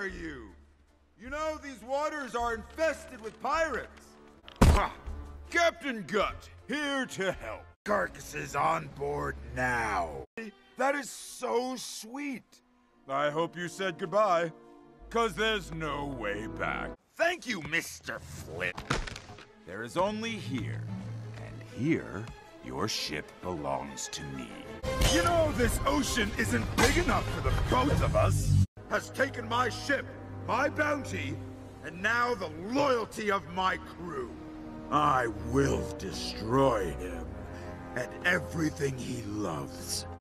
are you? You know these waters are infested with pirates. Captain Gut, here to help. Carcasses on board now. That is so sweet. I hope you said goodbye, 'cause there's no way back. Thank you, Mr. Flip. There is only here, and here, your ship belongs to me. You know this ocean isn't big enough for the both of us. Has taken my ship, my bounty, and now the loyalty of my crew. I will destroy him and everything he loves.